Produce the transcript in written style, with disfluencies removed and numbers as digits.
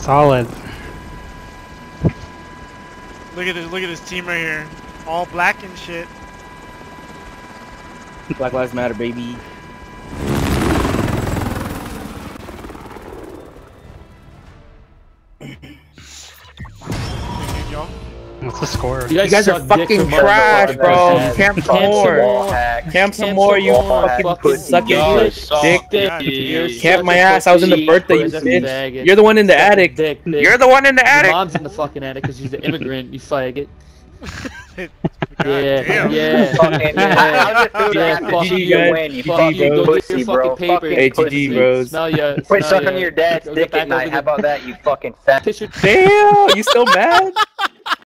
Solid. Look at this team right here. All black and shit. Black Lives Matter, baby. What's the score? You guys are fucking trash, bro. Camp some more. Camp some more, you fucking sucking dick. Camp my ass. I was in the birthday, you bitch. You're the one in the attic. You're the one in the attic. Your mom's in the fucking attic because she's an immigrant, you faggot. Damn. Yeah. Fuck you, win, you fucking pussy, bro. HG, bros. Smell ya. Quit sucking your dad's dick at night. How about that, you fucking fat? Damn, you still mad?